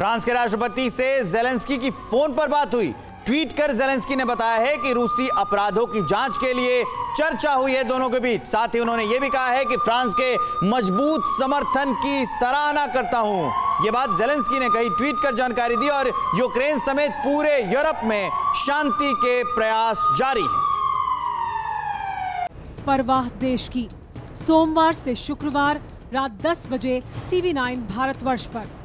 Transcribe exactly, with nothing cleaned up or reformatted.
France के राष्ट्रपति से जेलेंस्की की फोन पर बात हुई। ट्वीट कर जेलेंस्की ने बताया है कि रूसी अपराधों की जांच के लिए चर्चा हुई है दोनों के बीच। साथ ही उन्होंने यह भी कहा है कि फ्रांस के मजबूत समर्थन की सराहना करता हूं। यह बात जेलेंस्की ने कही, ट्वीट कर जानकारी दी। और यूक्रेन समेत पूरे यूरोप में शांति के प्रयास जारी हैं। परवाह देश की, सोमवार से शुक्रवार रात दस बजे टीवी नाइन भारतवर्ष पर।